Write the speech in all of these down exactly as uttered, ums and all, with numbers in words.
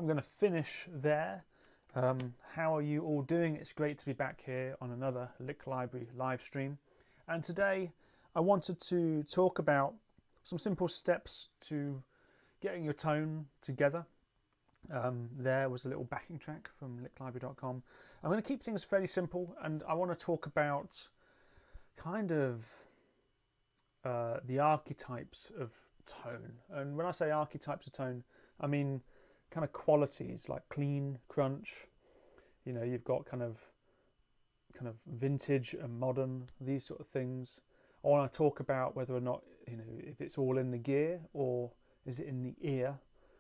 going to finish there. Um, how are you all doing? It's great to be back here on another Lick Library live stream. And today I wanted to talk about some simple steps to getting your tone together. Um, there was a little backing track from lick library dot com. I'm going to keep things fairly simple, and I want to talk about kind of uh, the archetypes of tone. And when I say archetypes of tone, I mean kind of qualities like clean, crunch. You know, you've got kind of kind of vintage and modern, these sort of things. I want to talk about whether or not, you know, if it's all in the gear or is it in the ear,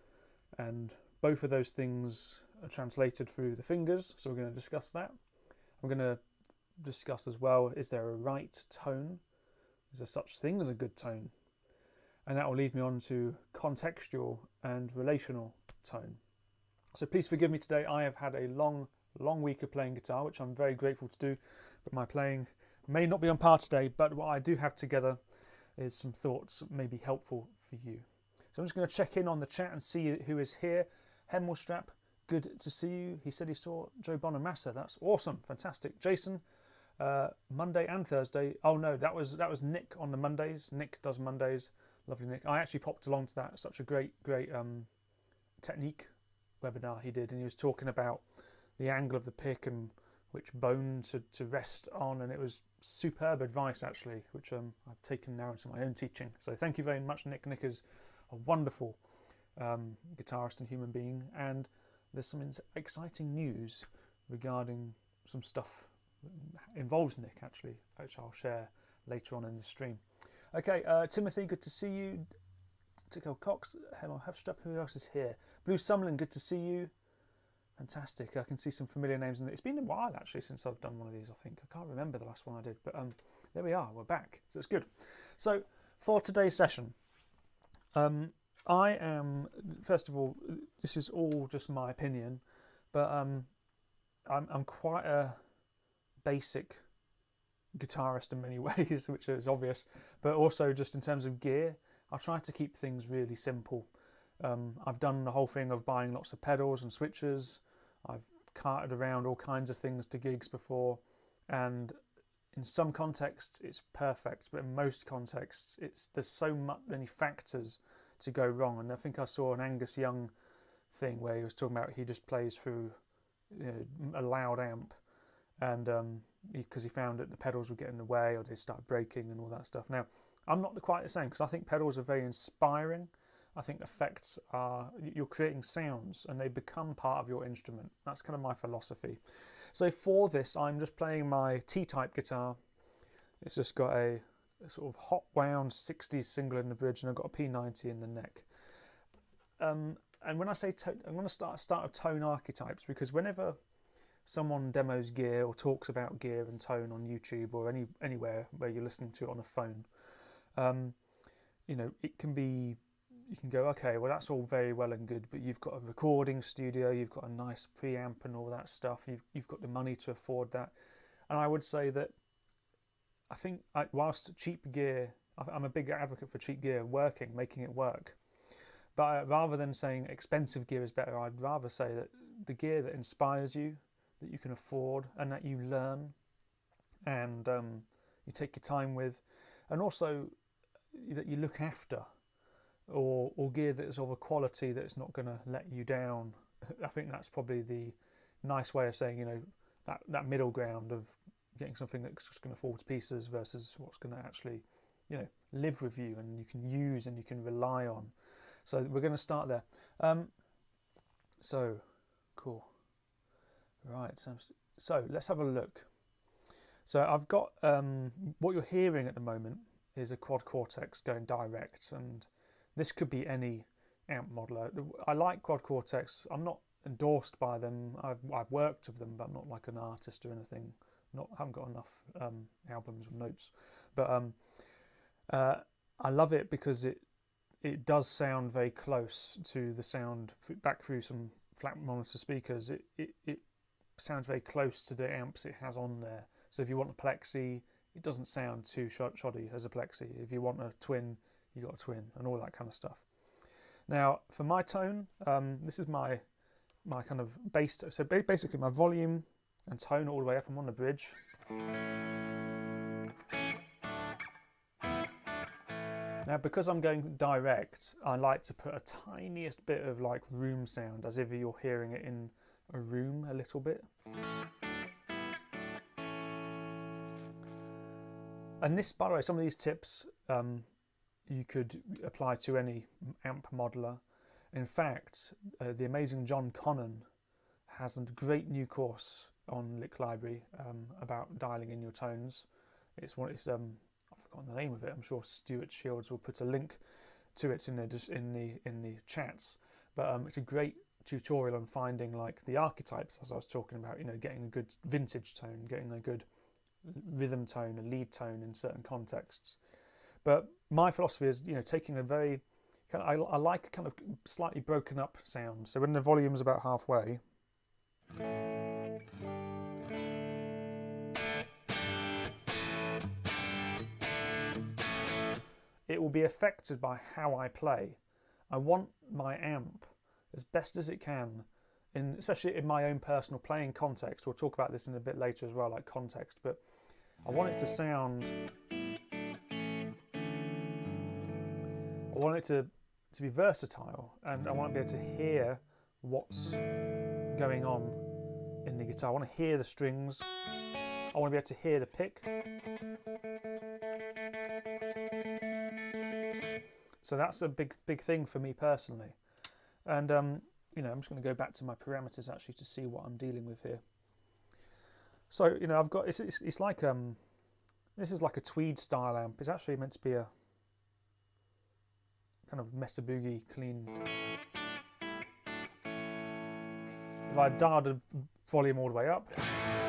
and both of those things are translated through the fingers, so we're going to discuss that. I'm going to discuss as well, is there a right tone? Is there such thing as a good tone? And that will lead me on to contextual and relational tone. So please forgive me today. I have had a long, long week of playing guitar, which I'm very grateful to do, but my playing may not be on par today, but what I do have together is some thoughts that may be helpful for you. So I'm just going to check in on the chat and see who is here. Hemmelstrap, good to see you. He said he saw Joe Bonamassa. That's awesome, fantastic. Jason, uh, Monday and Thursday. Oh no, that was that was Nick on the Mondays. Nick does Mondays. Lovely Nick. I actually popped along to that. Such a great, great um, technique webinar he did, and he was talking about the angle of the pick and which bone to, to rest on, and it was superb advice actually, which um, I've taken now into my own teaching. So thank you very much, Nick. Nick is a wonderful um, guitarist and human being, and there's some exciting news regarding some stuff that involves Nick actually, which I'll share later on in the stream. Okay, uh, Timothy, good to see you. Tico Cox, Hemel Hafstrap, who else is here? Blue Sumlin, good to see you. Fantastic. I can see some familiar names, and it's been a while actually since I've done one of these. I think I can't remember the last one I did, but um, there we are. We're back, so it's good. So for today's session, um, I am first of all, this is all just my opinion, but um, I'm, I'm quite a basic guitarist in many ways, which is obvious, but also just in terms of gear, I try to keep things really simple. Um, I've done the whole thing of buying lots of pedals and switches. I've carted around all kinds of things to gigs before, and in some contexts it's perfect, but in most contexts it's there's so much many factors to go wrong. And I think I saw an Angus Young thing where he was talking about he just plays through, you know, a loud amp, and um, because he, he found that the pedals would get in the way or they start breaking and all that stuff. Now I'm not quite the same, because I think pedals are very inspiring. I think effects are, you're creating sounds and they become part of your instrument. That's kind of my philosophy. So for this, I'm just playing my T-type guitar. It's just got a, a sort of hot wound sixties single in the bridge, and I've got a P ninety in the neck. Um, and when I say, to, I'm going to start, start with tone archetypes, because whenever someone demos gear or talks about gear and tone on YouTube or any anywhere where you're listening to it on a phone, um, you know, it can be, you can go, okay, well that's all very well and good, but you've got a recording studio, you've got a nice preamp and all that stuff, you've, you've got the money to afford that. And I would say that I think I, whilst cheap gear, I'm a big advocate for cheap gear working, making it work. But rather than saying expensive gear is better, I'd rather say that the gear that inspires you, that you can afford and that you learn and um, you take your time with, and also that you look after, or, or gear that is of a quality that is not going to let you down. I think that's probably the nice way of saying, you know, that, that middle ground of getting something that's just going to fall to pieces versus what's going to actually, you know, live with you and you can use and you can rely on. So we're going to start there. Um, so, cool. Right, so, so let's have a look. So I've got, um, what you're hearing at the moment is a quad cortex going direct, and this could be any amp modeler. I like quad cortex. I'm not endorsed by them. I've, I've worked with them, but I'm not like an artist or anything. Not haven't got enough um, albums or notes, but um, uh, I love it because it it does sound very close to the sound back through some flat monitor speakers. It it, it sounds very close to the amps it has on there. So if you want a plexi, it doesn't sound too shoddy as a plexi. If you want a twin, you got a twin, and all that kind of stuff. Now, for my tone, um, this is my my kind of bass. So basically my volume and tone all the way up. I'm on the bridge. Now, because I'm going direct, I like to put a tiniest bit of like room sound, as if you're hearing it in a room a little bit. And this, by the way, some of these tips um, you could apply to any amp modeler. In fact, uh, the amazing John Connon has a great new course on Licklibrary um, about dialing in your tones. It's one. It's um, I've forgotten the name of it. I'm sure Stuart Shields will put a link to it in the in the in the chats. But um, it's a great tutorial on finding like the archetypes, as I was talking about. You know, getting a good vintage tone, getting a good rhythm tone, a lead tone in certain contexts. But my philosophy is, you know, taking a very kind of, I, I like a kind of slightly broken up sound. So when the volume's about halfway, it will be affected by how I play. I want my amp, as best as it can, in especially in my own personal playing context. We'll talk about this in a bit later as well, like context, but I want it to sound, I want it to, to be versatile, and I want to be able to hear what's going on in the guitar. I want to hear the strings, I want to be able to hear the pick. So that's a big, big thing for me personally. And, um, you know, I'm just going to go back to my parameters actually to see what I'm dealing with here. So, you know, I've got, it's, it's, it's like, um, this is like a tweed style amp. It's actually meant to be a kind of Mesa Boogie clean. If I dial the volume all the way up,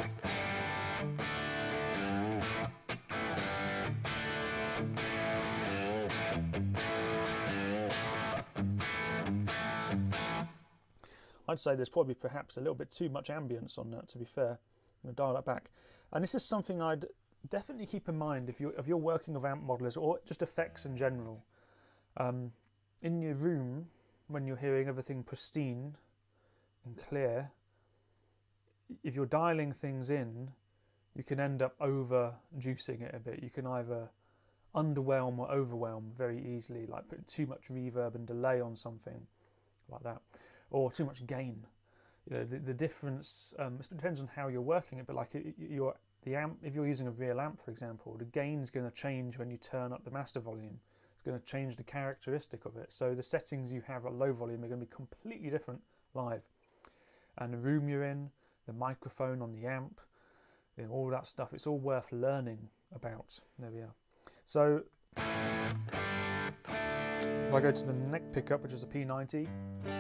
I'd say there's probably perhaps a little bit too much ambience on that, to be fair. I'm going to dial that back. And this is something I'd definitely keep in mind if you're, if you're working with amp modelers or just effects in general. Um, in your room, when you're hearing everything pristine and clear, if you're dialing things in, you can end up over-juicing it a bit. You can either underwhelm or overwhelm very easily, like putting too much reverb and delay on something like that, or too much gain. You know, the, the difference, um, it depends on how you're working it, but like your the amp, if you're using a real amp, for example, the gain is going to change when you turn up the master volume. It's going to change the characteristic of it. So the settings you have at low volume are going to be completely different live. And the room you're in, the microphone on the amp, you know, all that stuff, it's all worth learning about. There we are. So if I go to the neck pickup, which is a P ninety,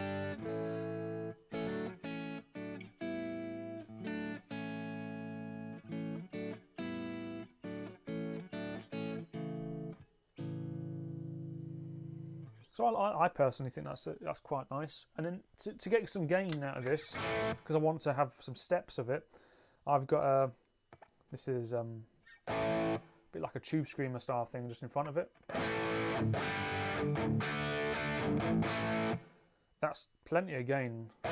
so I, I personally think that's that's quite nice. And then to, to get some gain out of this, because I want to have some steps of it, I've got a, this is um, a bit like a tube screamer style thing just in front of it. That's plenty of gain. So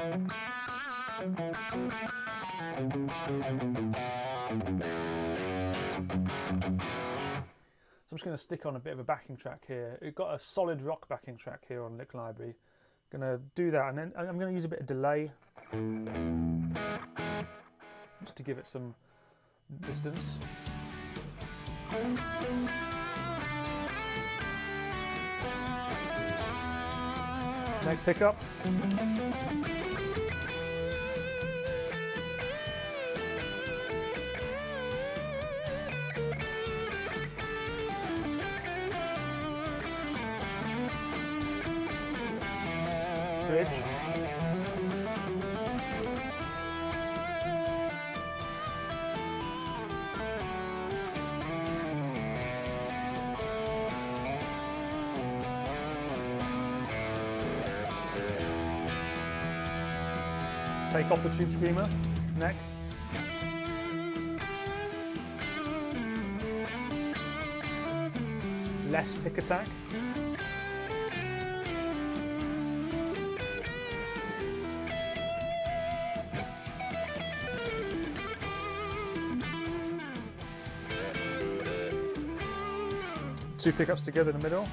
I'm just going to stick on a bit of a backing track here. We've got a solid rock backing track here on Licklibrary. I'm going to do that, and then I'm going to use a bit of delay just to give it some distance. Neck pickup. Bridge. Take off the tube screamer, neck. Less pick attack. two pickups together in the middle.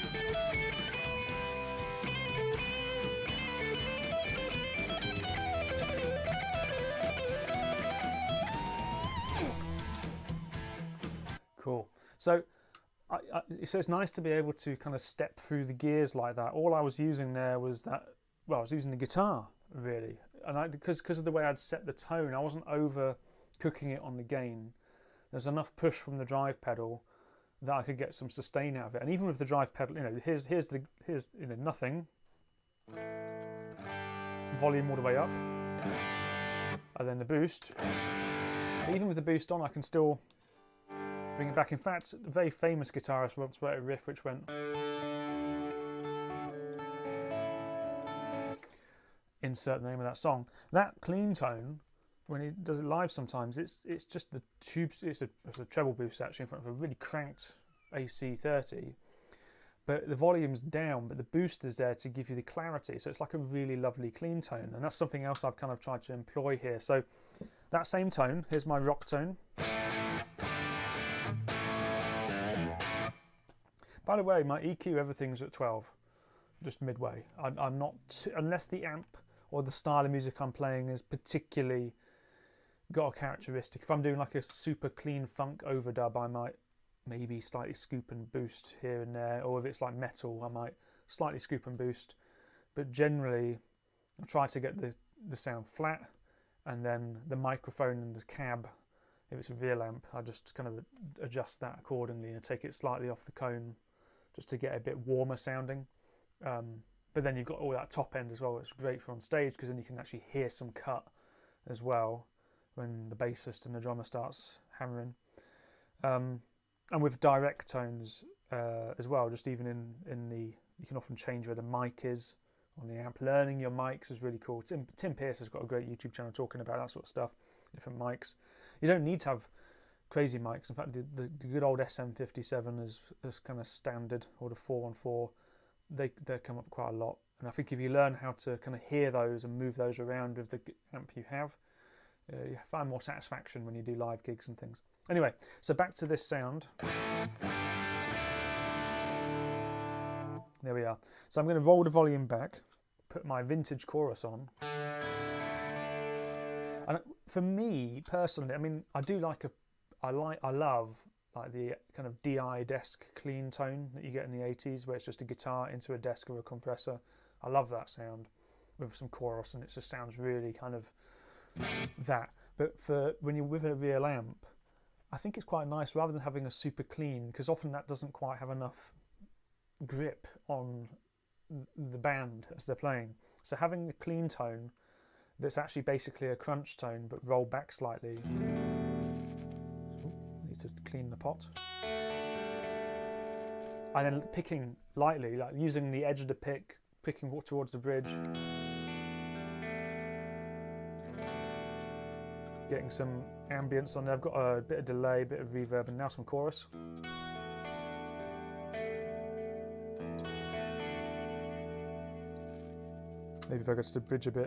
Cool. So, I, I, so it's nice to be able to kind of step through the gears like that. All I was using there was that, well, I was using the guitar really, and I, because because of the way I'd set the tone, I wasn't over cooking it on the gain. There's enough push from the drive pedal that I could get some sustain out of it. And even with the drive pedal, you know, here's here's the here's you know nothing, volume all the way up, and then the boost. But even with the boost on, I can still bring it back. In fact, a very famous guitarist once wrote a riff which went, insert the name of that song. That clean tone, when he does it live sometimes, it's it's just the tube, it's a, it's a treble boost actually in front of a really cranked A C thirty, but the volume's down, but the boost is there to give you the clarity, so it's like a really lovely clean tone, and that's something else I've kind of tried to employ here. So that same tone, here's my rock tone. By the way, my E Q, everything's at twelve, just midway. I, I'm not, too, unless the amp or the style of music I'm playing is particularly got a characteristic. If I'm doing like a super clean funk overdub, I might maybe slightly scoop and boost here and there, or if it's like metal, I might slightly scoop and boost. But generally, I try to get the, the sound flat, and then the microphone and the cab, if it's a real amp, I just kind of adjust that accordingly and take it slightly off the cone, just to get a bit warmer sounding. Um, but then you've got all that top end as well. It's great for on stage because then you can actually hear some cut as well when the bassist and the drummer starts hammering. Um, and with direct tones uh, as well, just even in, in the, you can often change where the mic is on the amp. Learning your mics is really cool. Tim, Tim Pierce has got a great YouTube channel talking about that sort of stuff, different mics. You don't need to have crazy mics. In fact, the, the, the good old S M fifty-seven is, is kind of standard, or the four one four. They, they come up quite a lot. And I think if you learn how to kind of hear those and move those around with the amp you have, uh, you find more satisfaction when you do live gigs and things. Anyway, so back to this sound. There we are. So I'm going to roll the volume back, put my vintage chorus on. And for me personally, I mean, I do like a, I like, I love like the kind of D I desk clean tone that you get in the eighties, where it's just a guitar into a desk or a compressor. I love that sound with some chorus, and it just sounds really kind of that. But for when you're with a real amp, I think it's quite nice rather than having a super clean, because often that doesn't quite have enough grip on the band as they're playing. So having a clean tone that's actually basically a crunch tone but rolled back slightly. Need to clean the pot. And then picking lightly, like using the edge of the pick, picking towards the bridge. Getting some ambience on there. I've got a bit of delay, a bit of reverb, and now some chorus. Maybe if I go to the bridge a bit.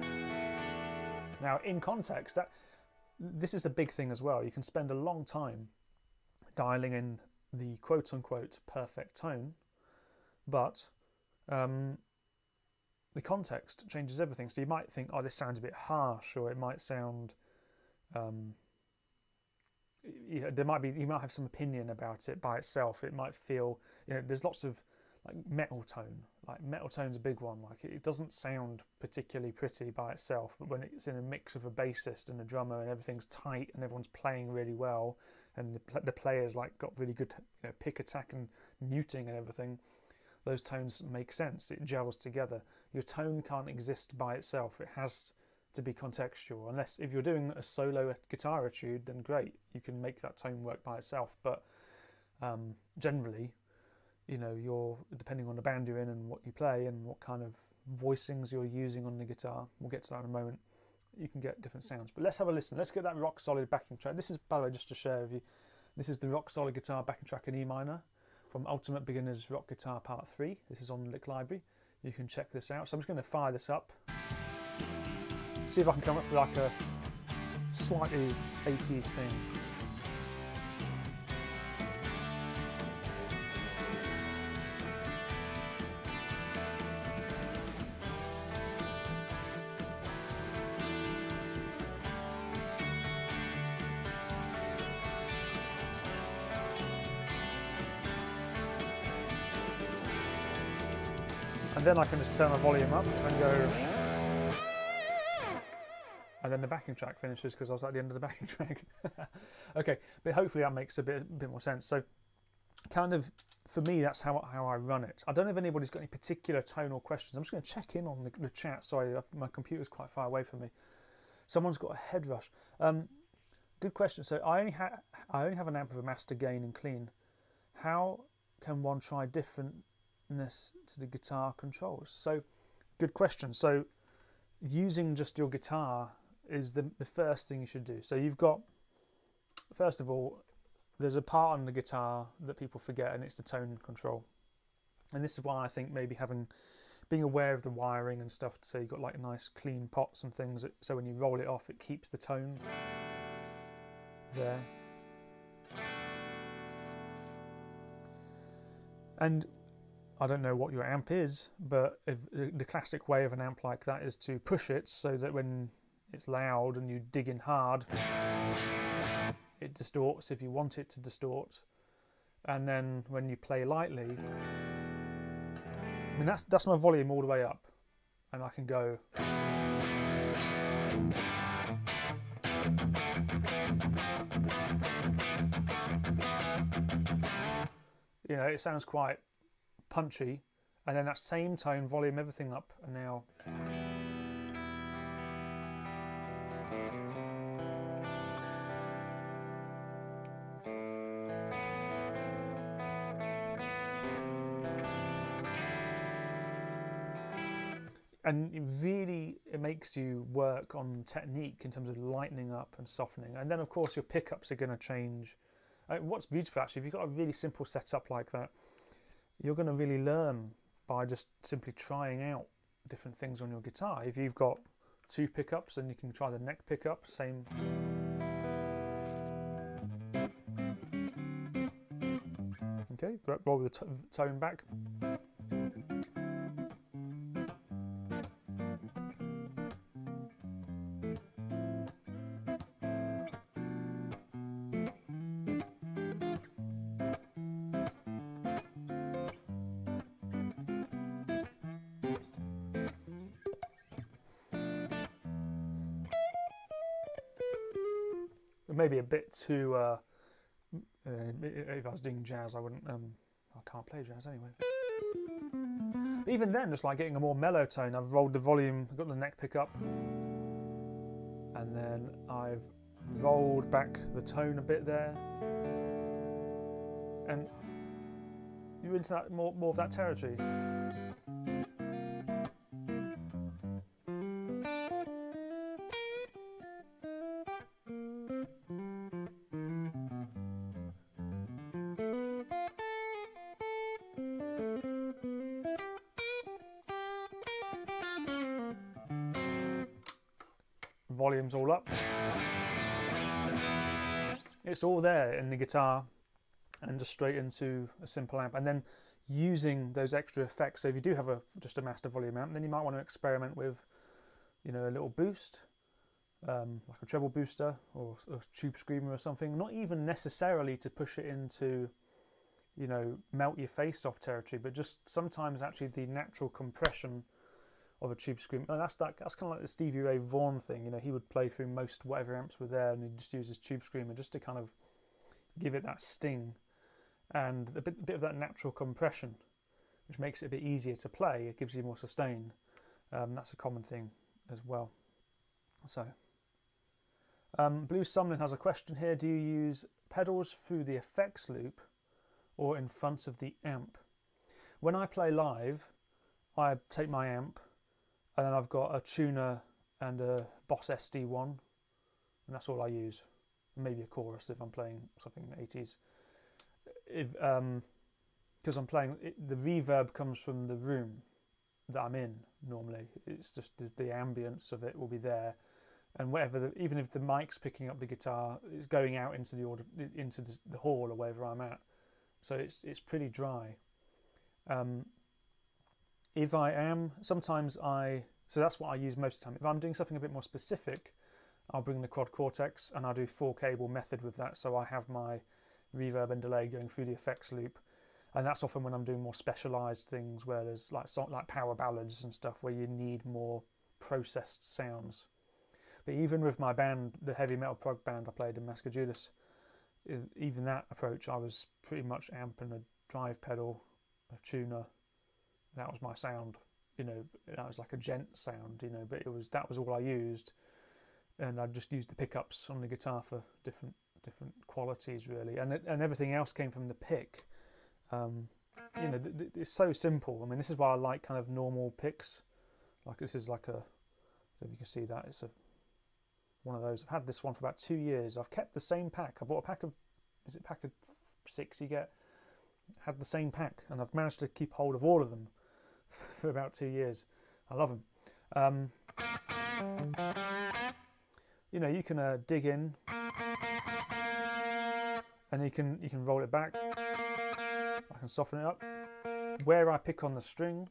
Now, in context, that this is a big thing as well. You can spend a long time dialing in the quote-unquote perfect tone, but um, the context changes everything. So you might think, oh, this sounds a bit harsh, or it might sound, um, you know, there might be, you might have some opinion about it by itself. It might feel, you know, there's lots of like metal tone. Like metal tone's a big one. Like it doesn't sound particularly pretty by itself, but when it's in a mix of a bassist and a drummer and everything's tight and everyone's playing really well, and the, the players like got really good, you know, pick, attack, and muting and everything, those tones make sense. It gels together. Your tone can't exist by itself. It has to be contextual. Unless if you're doing a solo guitar etude, then great, you can make that tone work by itself. But um, generally, you know, you're depending on the band you're in and what you play and what kind of voicings you're using on the guitar. We'll get to that in a moment. You can get different sounds. But let's have a listen. Let's get that rock solid backing track. This is, by the way, just to share with you, this is the rock solid guitar backing track in E minor from Ultimate Beginner's Rock Guitar Part three. This is on Lick Library. You can check this out. So I'm just going to fire this up. See if I can come up with like a slightly eighties thing. And then I can just turn my volume up and go, and then the backing track finishes because I was at the end of the backing track. Okay, but hopefully that makes a bit, a bit more sense. So kind of, for me, that's how, how I run it. I don't know if anybody's got any particular tonal questions. I'm just going to check in on the, the chat. Sorry, my computer's quite far away from me. Someone's got a head rush. Um, good question. So I only, ha I only have an amp with a master gain and clean. How can one try differentness to the guitar controls? So good question. So using just your guitar is the, the first thing you should do. So you've got, first of all, there's a part on the guitar that people forget, and it's the tone control. And this is why I think maybe having, being aware of the wiring and stuff, so you've got like nice clean pots and things, so when you roll it off, it keeps the tone there. And I don't know what your amp is, but if, the classic way of an amp like that is to push it so that when it's loud and you dig in hard, it distorts if you want it to distort. And then when you play lightly, I mean that's that's my volume all the way up, and I can go. You know, it sounds quite punchy, and then that same tone, volume, everything up, and now. And it really, it makes you work on technique in terms of lightening up and softening. And then of course your pickups are going to change. Uh, what's beautiful actually, if you've got a really simple setup like that, you're going to really learn by just simply trying out different things on your guitar. If you've got two pickups, then you can try the neck pickup, same. Okay, roll the t tone back. Maybe a bit too, uh, uh, if I was doing jazz, I wouldn't, um, I can't play jazz anyway. But even then, just like getting a more mellow tone, I've rolled the volume, I've got the neck pickup, and then I've rolled back the tone a bit there. And you're into that, more, more of that territory. Volume's all up. It's all there in the guitar, and just straight into a simple amp. And then using those extra effects. So if you do have a just a master volume amp, then you might want to experiment with, you know, a little boost, um, like a treble booster or a tube screamer or something. Not even necessarily to push it into, you know, melt your face off territory, but just sometimes actually the natural compression of a tube screamer. And that's that, that's kind of like the Stevie Ray Vaughan thing. You know, he would play through most whatever amps were there, and he'd just use his tube screamer just to kind of give it that sting and a bit, a bit of that natural compression, which makes it a bit easier to play. It gives you more sustain. Um, that's a common thing as well. So, um, Blue Sumlin has a question here. Do you use pedals through the effects loop or in front of the amp? When I play live, I take my amp, and then I've got a tuner and a Boss S D one, and that's all I use. Maybe a chorus if I'm playing something in the eighties. If, um, because I'm playing, it, the reverb comes from the room that I'm in normally. It's just the, the ambience of it will be there, and whatever, the, even if the mic's picking up the guitar, it's going out into the order, into the, the hall or wherever I'm at. So it's it's pretty dry. Um, If I am, sometimes I, so that's what I use most of the time. If I'm doing something a bit more specific, I'll bring the quad cortex and I'll do four cable method with that. So I have my reverb and delay going through the effects loop. and that's often when I'm doing more specialised things where there's like song, like power ballads and stuff where you need more processed sounds. But even with my band, the heavy metal prog band I played in Massachusetts, even that approach, I was pretty much amping a drive pedal, a tuner. That was my sound, you know. That was like a gent sound, you know. But it was that was all I used, and I just used the pickups on the guitar for different different qualities, really, and and everything else came from the pick. Um, you know, it's so simple. I mean, this is why I like kind of normal picks. Like this is like a, if you can see that, it's a one of those. I've had this one for about two years. I've kept the same pack. I bought a pack of, is it pack of six you get? Had the same pack, and I've managed to keep hold of all of them for about two years. I love them. Um, you know, you can uh, dig in, and you can you can roll it back. I can soften it up. Where I pick on the string,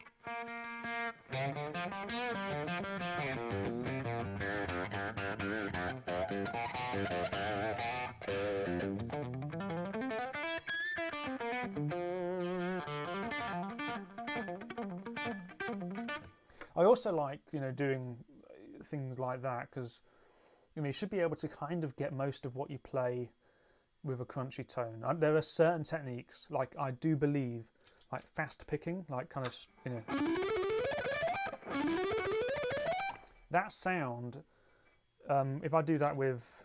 I also like, you know, doing things like that because, you know, you should be able to kind of get most of what you play with a crunchy tone. There are certain techniques, like I do believe, like fast picking, like kind of, you know, that sound. Um, if I do that with,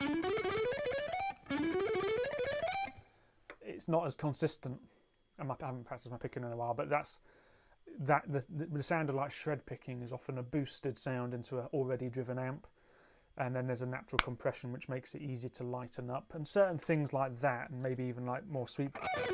it's not as consistent. I haven't practiced my picking in a while, but that's that the, the sound of like shred picking is often a boosted sound into an already driven amp, and then there's a natural compression which makes it easy to lighten up, and certain things like that, and maybe even like more sweet.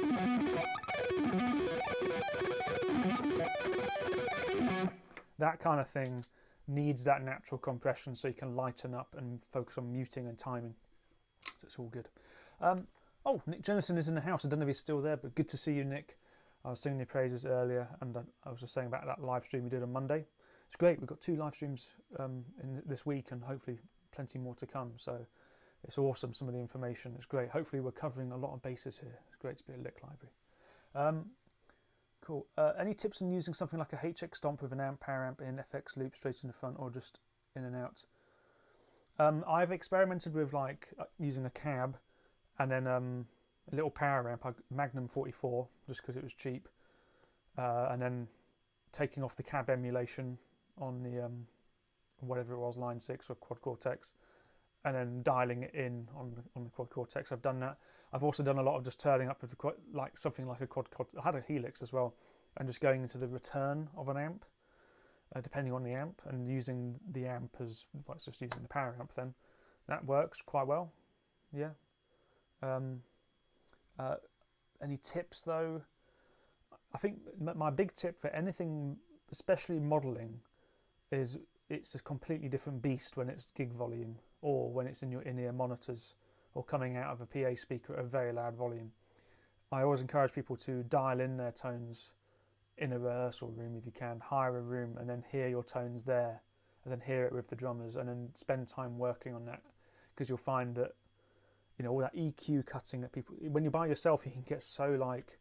That kind of thing needs that natural compression so you can lighten up and focus on muting and timing. So it's all good. Um, oh, Nick Jennison is in the house. I don't know if he's still there, but good to see you, Nick. I was singing your praises earlier, and I was just saying about that live stream we did on Monday. It's great. We've got two live streams um, in this week, and hopefully plenty more to come. So it's awesome. Some of the information is great. Hopefully we're covering a lot of bases here. It's great to be at Lick Library. Um, cool. Uh, any tips on using something like a H X Stomp with an amp, power amp in, F X loop straight in the front, or just in and out? Um, I've experimented with like using a cab and then um, a little power amp, Magnum forty-four, just because it was cheap, uh, and then taking off the cab emulation on the um, whatever it was, Line six or Quad Cortex, and then dialing it in on the, on the Quad Cortex. I've done that. I've also done a lot of just turning up with the quad, like something like a Quad Cortex. I had a Helix as well, and just going into the return of an amp, uh, depending on the amp, and using the amp as, well, it's just using the power amp then. That works quite well, yeah. Um, uh, any tips though? I think my big tip for anything, especially modelling, is it's a completely different beast when it's gig volume or when it's in your in-ear monitors or coming out of a P A speaker at a very loud volume. I always encourage people to dial in their tones in a rehearsal room if you can, hire a room and then hear your tones there and then hear it with the drummers and then spend time working on that, because you'll find that, you know, all that E Q cutting that people, when you're by yourself, you can get so like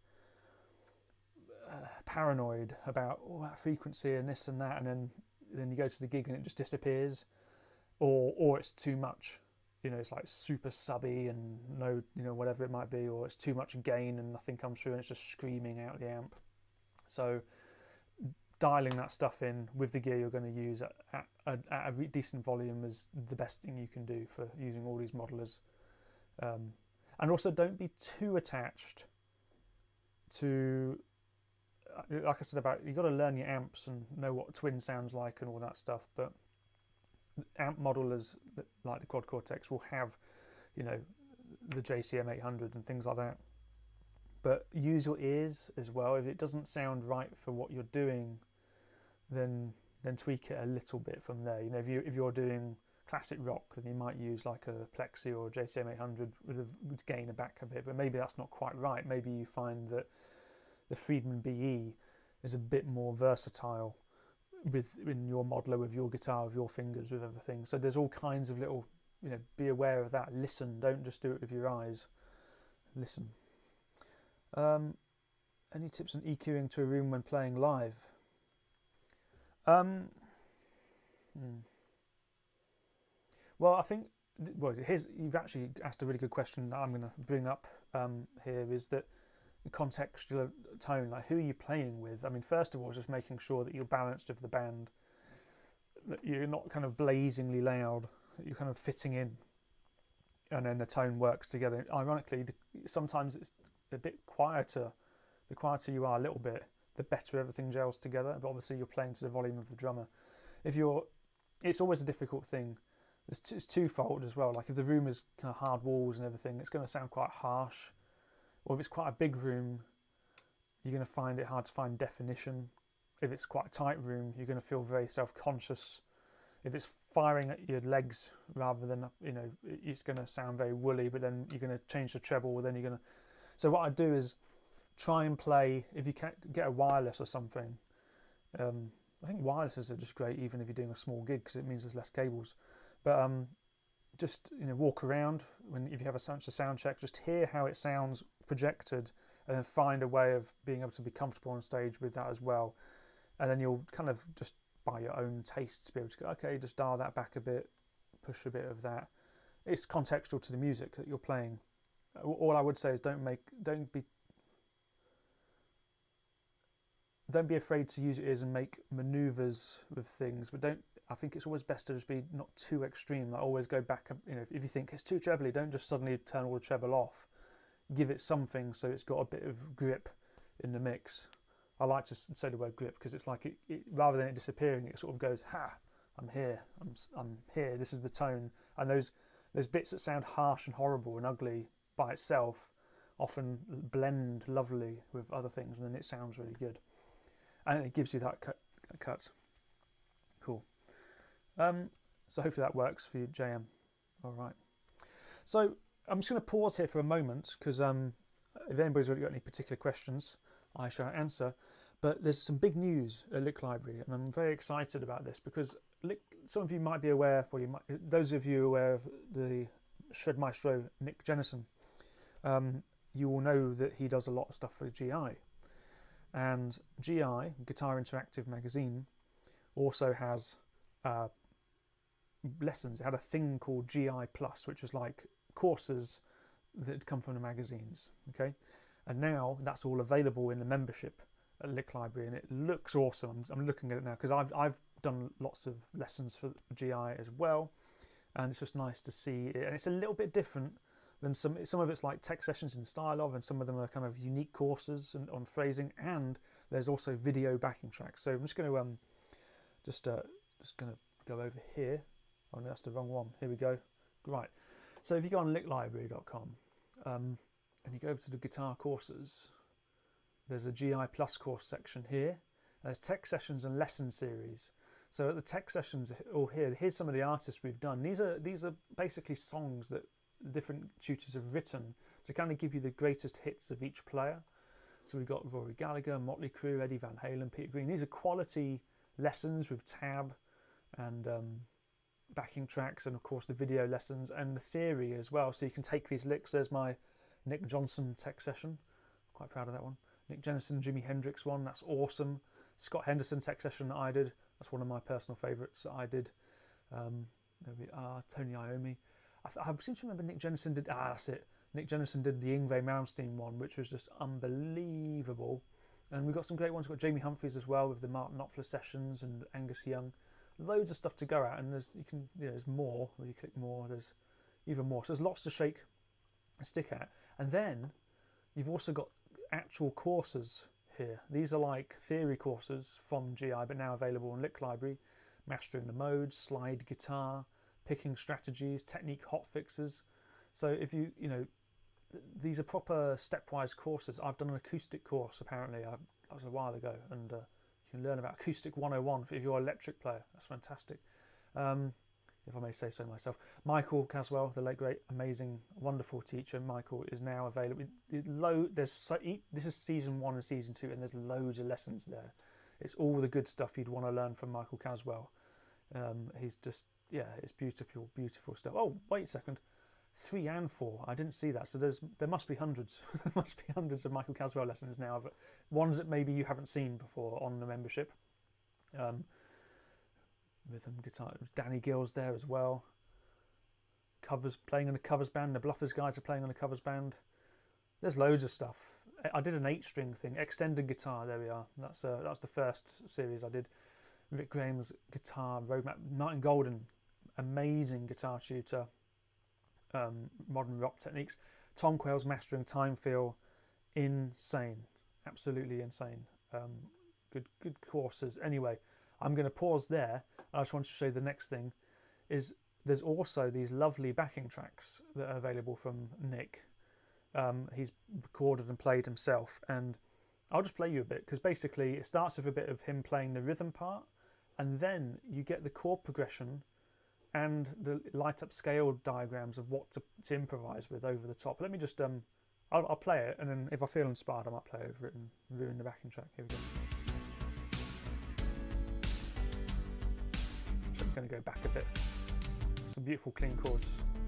uh, paranoid about all that frequency and this and that, and then then you go to the gig and it just disappears, or or it's too much, you know, it's like super subby and no, you know, whatever it might be, or it's too much gain and nothing comes through and it's just screaming out the amp. So dialing that stuff in with the gear you're going to use at, at, at a decent volume is the best thing you can do for using all these modelers. Um, and also don't be too attached to, like I said about, you've got to learn your amps and know what twin sounds like and all that stuff, but amp modelers like the Quad Cortex will have, you know, the J C M eight hundred and things like that, but use your ears as well. If it doesn't sound right for what you're doing, then then tweak it a little bit from there. You know, if you if you're doing classic rock, then you might use like a Plexi or a J C M eight hundred with a with gain a back a bit, but maybe that's not quite right. Maybe you find that the Friedman B E is a bit more versatile with in your modeler, with your guitar, with your fingers, with everything. So there's all kinds of little, you know, be aware of that. Listen, don't just do it with your eyes. Listen. Um, any tips on EQing to a room when playing live? Um, hmm. Well, I think, well, here's, you've actually asked a really good question that I'm going to bring up um, here, is that the contextual tone, like who are you playing with? I mean, first of all, just making sure that you're balanced with the band, that you're not kind of blazingly loud, that you're kind of fitting in, and then the tone works together. Ironically, sometimes it's a bit quieter. The quieter you are a little bit, the better everything gels together. But obviously, you're playing to the volume of the drummer. If you're, it's always a difficult thing. It's, it's twofold as well. Like if the room is kind of hard walls and everything, it's going to sound quite harsh. Or if it's quite a big room, you're going to find it hard to find definition. If it's quite a tight room, you're going to feel very self-conscious. If it's firing at your legs rather than, you know, it's going to sound very woolly, but then you're going to change the treble, then you're going to... So what I do is try and play, if you can get a wireless or something. Um, I think wirelesses are just great, even if you're doing a small gig, because it means there's less cables. But um, just, you know, walk around when if you have a sound, a sound check, just hear how it sounds projected, and then find a way of being able to be comfortable on stage with that as well. And then you'll kind of just by your own tastes be able to go, okay, just dial that back a bit, push a bit of that. It's contextual to the music that you're playing. All I would say is don't make, don't be, don't be afraid to use your ears and make manoeuvres with things, but don't. I think it's always best to just be not too extreme. Like always go back. You know, if you think it's too trebly, don't just suddenly turn all the treble off. Give it something so it's got a bit of grip in the mix. I like to say the word grip because it's like it, it, rather than it disappearing, it sort of goes, ha, I'm here, I'm, I'm here, this is the tone. And those, those bits that sound harsh and horrible and ugly by itself often blend lovely with other things, and then it sounds really good. And it gives you that cut. cut. Cool. Um, so hopefully that works for you, J M. All right. So I'm just going to pause here for a moment because um, if anybody's already got any particular questions, I shall answer. But there's some big news at Licklibrary, and I'm very excited about this because Lick, some of you might be aware, well, you might, those of you aware of the Shred Maestro Nick Jennison, um, you will know that he does a lot of stuff for G I. And G I, Guitar Interactive Magazine, also has uh, lessons. It had a thing called G I Plus, which was like courses that come from the magazines. Okay, and now that's all available in the membership at Licklibrary, and it looks awesome. I'm, I'm looking at it now because I've I've done lots of lessons for G I as well, and it's just nice to see it. And it's a little bit different than some. Some of it's like tech sessions in style of, and some of them are kind of unique courses and, on phrasing. And there's also video backing tracks. So I'm just going to um just uh just going to go over here. Oh no, that's the wrong one. Here we go. Right. So if you go on licklibrary dot com um, and you go over to the guitar courses, there's a G I Plus course section here. There's tech sessions and lesson series. So at the tech sessions, or here, here's some of the artists we've done. These are these are basically songs that different tutors have written to kind of give you the greatest hits of each player. So we've got Rory Gallagher, Motley Crue, Eddie Van Halen, Peter Green. These are quality lessons with tab and um, backing tracks, and of course the video lessons and the theory as well. So you can take these licks. There's my Nick Johnson tech session. Quite proud of that one. Nick Jennison, Jimi Hendrix one. That's awesome. Scott Henderson tech session that I did. That's one of my personal favourites that I did. Um, there we are. Tony Iommi. I, I seem to remember Nick Jennison did. Ah, that's it. Nick Jennison did the Yngwie Malmsteen one, which was just unbelievable. And we've got some great ones. We've got Jamie Humphries as well with the Mark Knopfler sessions and Angus Young. Loads of stuff to go at, and there's you can you know, there's more. When you click more, there's even more. So there's lots to shake and stick at. And then you've also got actual courses here. These are like theory courses from G I, but now available on Licklibrary. Mastering the modes, slide guitar, picking strategies, technique hotfixes. So if you you know th these are proper stepwise courses. I've done an acoustic course apparently. I, that was a while ago, and uh, you can learn about acoustic one oh one if you're an electric player. That's fantastic. Um, if I may say so myself. Michael Caswell, the late great, amazing, wonderful teacher. Michael is now available. Low, there's so, this is season one and season two, and there's loads of lessons there. It's all the good stuff you'd want to learn from Michael Caswell. Um, he's just, yeah, it's beautiful, beautiful stuff. Oh, wait a second. Three and four. I didn't see that. So there's there must be hundreds. There must be hundreds of Michael Caswell lessons now. But ones that maybe you haven't seen before on the membership. Um, rhythm guitar. Danny Gill's there as well. Covers, playing in a covers band. The Bluffers guys are playing on a covers band. There's loads of stuff. I did an eight-string thing, extended guitar. There we are. That's uh, that's the first series I did. Rick Graham's guitar roadmap. Martin Golden, amazing guitar tutor. Um, modern rock techniques. Tom Quayle's mastering time feel, insane, absolutely insane. Um, good, good courses. Anyway, I'm going to pause there. I just want to show you the next thing. Is there's also these lovely backing tracks that are available from Nick. Um, he's recorded and played himself, and I'll just play you a bit because basically it starts with a bit of him playing the rhythm part, and then you get the chord progression and the light up scale diagrams of what to, to improvise with over the top. Let me just, um, I'll, I'll play it, and then if I feel inspired I might play over it and ruin the backing track. Here we go. So I'm going to go back a bit. Some beautiful clean chords.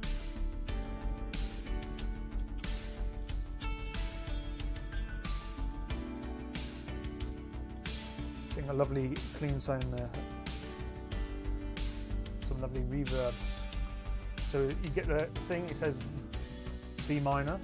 Getting a lovely clean tone there. Some lovely reverbs. So you get the thing, it says B minor.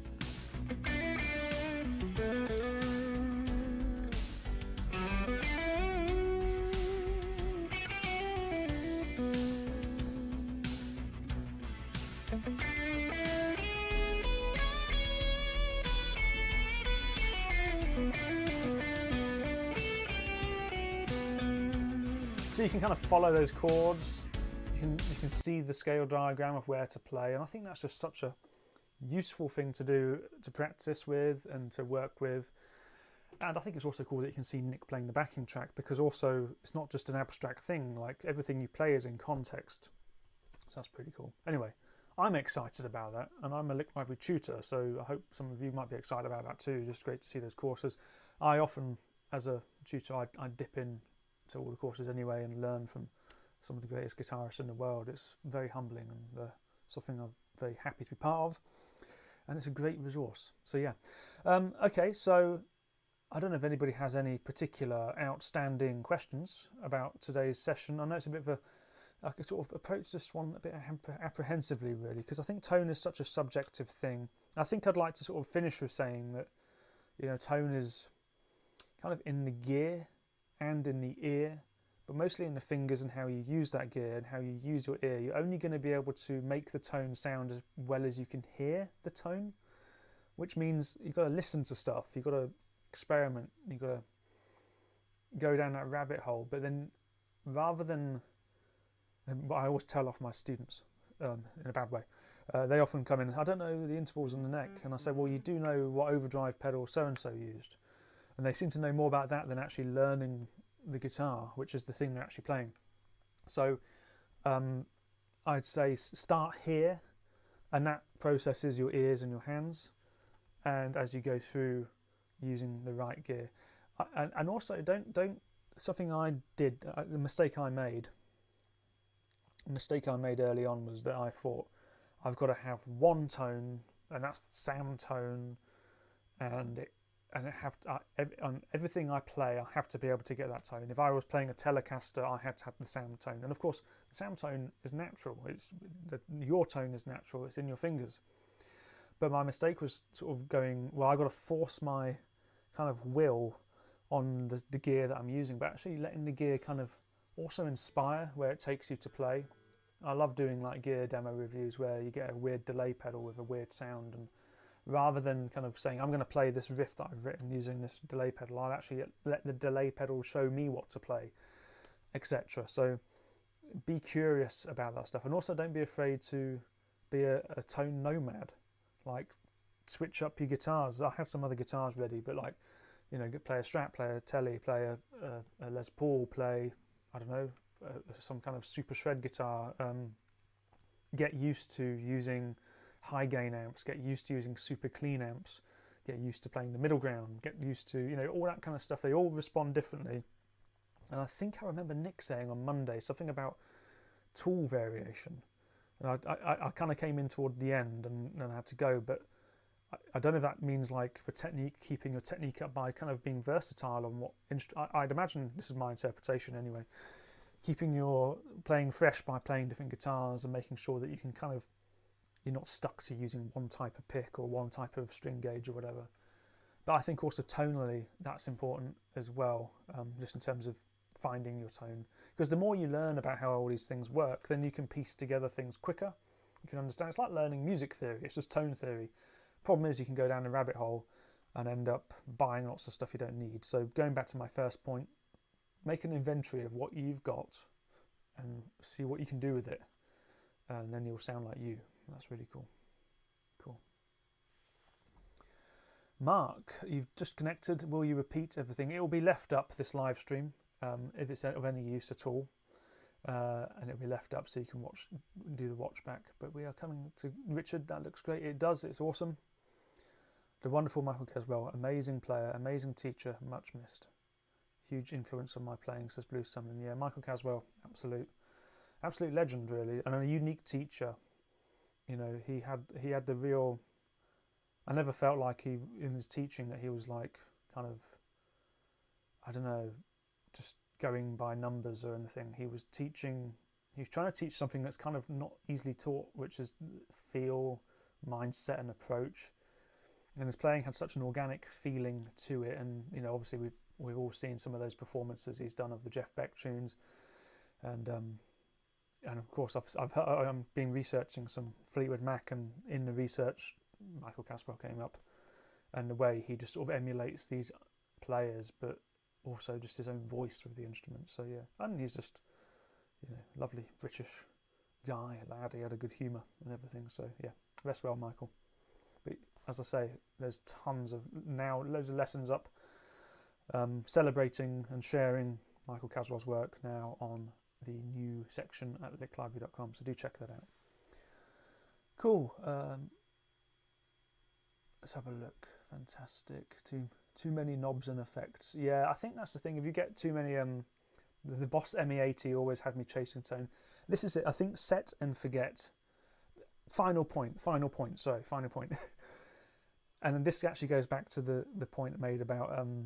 So you can kind of follow those chords. You can, you can see the scale diagram of where to play, and I think that's just such a useful thing to do, to practice with and to work with. And I think it's also cool that you can see Nick playing the backing track, because also it's not just an abstract thing, like everything you play is in context. So that's pretty cool. Anyway, I'm excited about that, and I'm a Lick Library tutor, so I hope some of you might be excited about that too. Just great to see those courses. I often, as a tutor, I, I dip in to all the courses anyway and learn from some of the greatest guitarists in the world. It's very humbling and uh, something I'm very happy to be part of, and it's a great resource. So yeah, um, okay, so I don't know if anybody has any particular outstanding questions about today's session. I know it's a bit of a, I could sort of approach this one a bit apprehensively really, because I think tone is such a subjective thing. I think I'd like to sort of finish with saying that, you know, tone is kind of in the gear and in the ear, but mostly in the fingers and how you use that gear and how you use your ear. You're only going to be able to make the tone sound as well as you can hear the tone, which means you've got to listen to stuff, you've got to experiment, you've got to go down that rabbit hole. But then rather than, what I always tell off my students um, in a bad way, uh, they often come in, I don't know the intervals in the neck, and I say, well, you do know what overdrive pedal so-and-so used. And they seem to know more about that than actually learning the guitar, which is the thing they're actually playing. So um, I'd say start here, and that processes your ears and your hands, and as you go through using the right gear. And, and also don't, don't, something I did, uh, the mistake I made, the mistake I made early on was that I thought I've got to have one tone, and that's the sound tone, and it and I have to, uh, on everything I play, I have to be able to get that tone. If I was playing a Telecaster, I had to have the sound tone. And of course, the sound tone is natural. It's the, your tone is natural. It's in your fingers. But my mistake was sort of going, well, I got to force my kind of will on the, the gear that I'm using, but actually letting the gear kind of also inspire where it takes you to play. I love doing like gear demo reviews where you get a weird delay pedal with a weird sound, and rather than kind of saying, I'm going to play this riff that I've written using this delay pedal, I'll actually let the delay pedal show me what to play, et cetera. So be curious about that stuff. And also don't be afraid to be a, a tone nomad. Like, switch up your guitars. I have some other guitars ready, but like, you know, play a Strat, play a Tele, play a, a, a Les Paul, play, I don't know, uh, some kind of super shred guitar. Um, get used to using high gain amps, get used to using super clean amps, get used to playing the middle ground, get used to, you know, all that kind of stuff. They all respond differently. And I think I remember Nick saying on Monday something about tool variation. And I, I, I kind of came in toward the end and, and had to go, but I, I don't know if that means like for technique, keeping your technique up by kind of being versatile on what instru- I, I'd imagine, this is my interpretation anyway, keeping your playing fresh by playing different guitars and making sure that you can kind of, you're not stuck to using one type of pick or one type of string gauge or whatever. But I think also tonally that's important as well, um, just in terms of finding your tone. Because the more you learn about how all these things work, then you can piece together things quicker. You can understand. It's like learning music theory. It's just tone theory. Problem is you can go down a rabbit hole and end up buying lots of stuff you don't need. So going back to my first point, make an inventory of what you've got and see what you can do with it. And then you'll sound like you. That's really cool. Cool. Mark, you've just connected. Will you repeat everything? It will be left up, this live stream, um, if it's of any use at all. Uh, and it'll be left up so you can watch, do the watch back. But we are coming to Richard. That looks great. It does. It's awesome. The wonderful Michael Caswell, amazing player, amazing teacher, much missed. Huge influence on my playing, says Blue Summon. Yeah, Michael Caswell, absolute, absolute legend, really, and a unique teacher. You know, he had he had the real. I never felt like he in his teaching that he was like kind of, I don't know, just going by numbers or anything. He was teaching. He was trying to teach something that's kind of not easily taught, which is feel, mindset, and approach. And his playing had such an organic feeling to it, and you know, obviously we've we've all seen some of those performances he's done of the Jeff Beck tunes, and um, and of course I've I've I'm been researching some Fleetwood Mac, and in the research, Michael Caswell came up, and the way he just sort of emulates these players, but also just his own voice with the instrument. So yeah, and he's just, you know, lovely British guy, lad. He had a good humour and everything. So yeah, rest well, Michael. But as I say, there's tons of now loads of lessons up, um, celebrating and sharing Michael Caswell's work now on the new section at lick library dot com. So do check that out. Cool. Um, let's have a look. Fantastic. Too too many knobs and effects. Yeah, I think that's the thing. If you get too many, um, the, the Boss M E eighty always had me chasing tone. This is it. I think set and forget. Final point. Final point. Sorry. Final point. And this actually goes back to the the point made about um,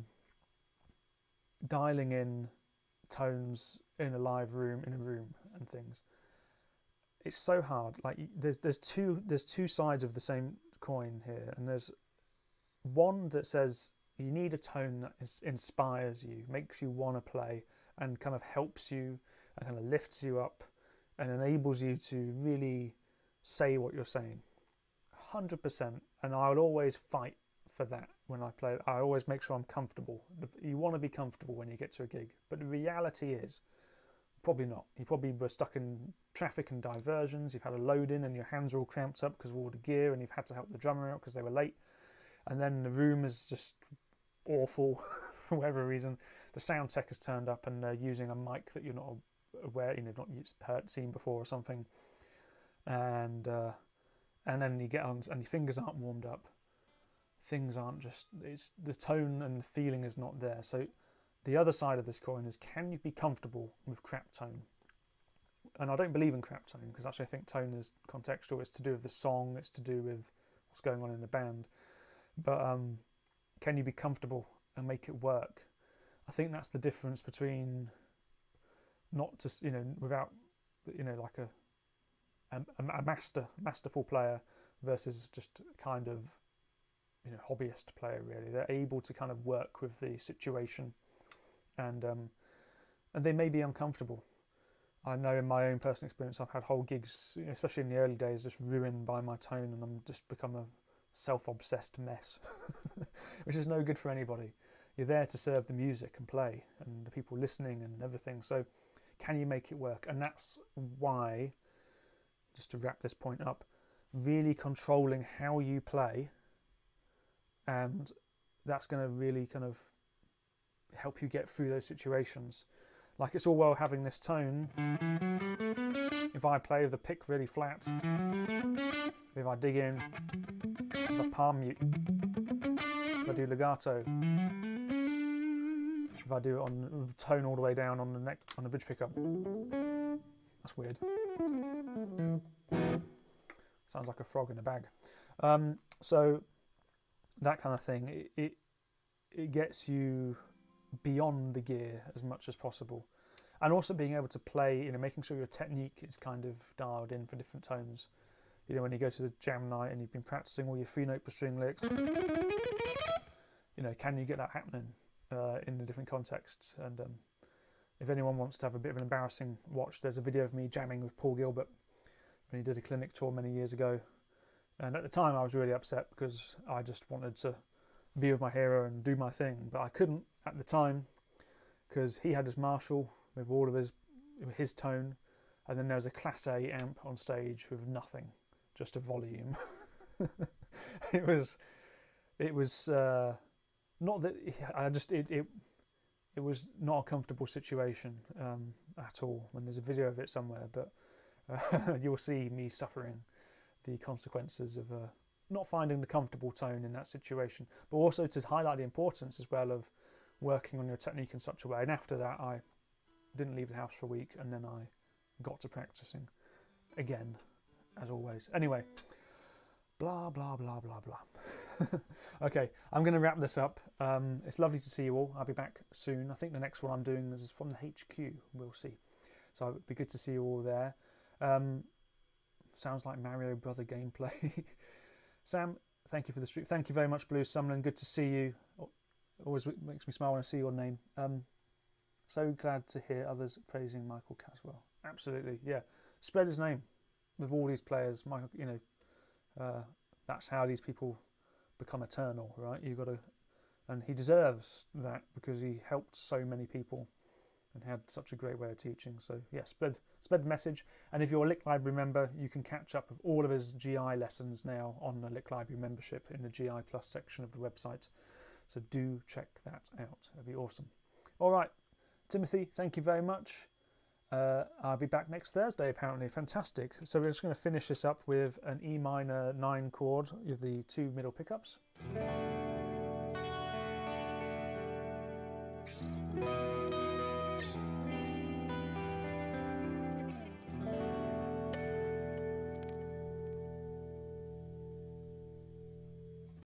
dialing in tones in a live room, in a room, and things. It's so hard. Like there's there's two there's two sides of the same coin here, and there's one that says you need a tone that is, inspires you, makes you want to play, and kind of helps you, and kind of lifts you up, and enables you to really say what you're saying. one hundred percent. And I'll always fight for that when I play. I always make sure I'm comfortable. You want to be comfortable when you get to a gig, but the reality is probably not. You probably were stuck in traffic and diversions. You've had a load in and your hands are all cramped up because of all the gear, and you've had to help the drummer out because they were late. And then the room is just awful for whatever reason. The sound tech has turned up and they're using a mic that you're not aware, you know, not used, heard, seen before or something. And uh, and then you get on and your fingers aren't warmed up. Things aren't just, it's the tone and the feeling is not there. So the other side of this coin is, can you be comfortable with crap tone? And I don't believe in crap tone, because actually I think tone is contextual. It's to do with the song, it's to do with what's going on in the band. But um, can you be comfortable and make it work? I think that's the difference between not just, you know, without, you know, like a a, a master, masterful player versus just kind of, you know, hobbyist player. Really, they're able to kind of work with the situation, and um, and they may be uncomfortable. I know in my own personal experience, I've had whole gigs, especially in the early days, just ruined by my tone, and I'm just become a self-obsessed mess, which is no good for anybody. You're there to serve the music and play, and the people listening and everything. So, can you make it work? And that's why, just to wrap this point up, really controlling how you play, and that's going to really kind of help you get through those situations. Like, it's all well having this tone. If I play with the pick really flat, if I dig in, if I palm mute, if I do legato, if I do it on the tone all the way down on the neck, on the bridge pickup, that's weird. Sounds like a frog in a bag. Um, so that kind of thing, it, it it gets you beyond the gear as much as possible, and also being able to play, you know, making sure your technique is kind of dialed in for different tones. You know, when you go to the jam night and you've been practicing all your free note per string licks, you know, can you get that happening uh, in the different contexts? And um, if anyone wants to have a bit of an embarrassing watch, there's a video of me jamming with Paul Gilbert when he did a clinic tour many years ago. And at the time I was really upset because I just wanted to be with my hero and do my thing, but I couldn't at the time because he had his Marshall with all of his his tone, and then there was a Class A amp on stage with nothing, just a volume. it was it was uh, not that I just it, it it was not a comfortable situation um, at all. And there's a video of it somewhere, but uh, you'll see me suffering the consequences of uh, not finding the comfortable tone in that situation, but also to highlight the importance as well of working on your technique in such a way. And after that, I didn't leave the house for a week, and then I got to practicing again, as always. Anyway, blah, blah, blah, blah, blah. Okay, I'm going to wrap this up. Um, it's lovely to see you all. I'll be back soon. I think the next one I'm doing is from the H Q. We'll see. So it'd be good to see you all there. Um, sounds like Mario Brother gameplay. Sam, thank you for the stream. Thank you very much, Blue Sumlin. Good to see you. Always makes me smile when I see your name. Um, so glad to hear others praising Michael Caswell. Absolutely, yeah. Spread his name with all these players. Michael, you know, uh, that's how these people become eternal, right? You've got to, and he deserves that because he helped so many people and had such a great way of teaching. So yeah, spread spread the message. And if you're a Lick Library member, you can catch up with all of his G I lessons now on the Lick Library membership in the G I Plus section of the website. So do check that out. It'd be awesome. All right, Timothy, thank you very much. Uh, I'll be back next Thursday, apparently. Fantastic. So we're just going to finish this up with an E minor nine chord with the two middle pickups.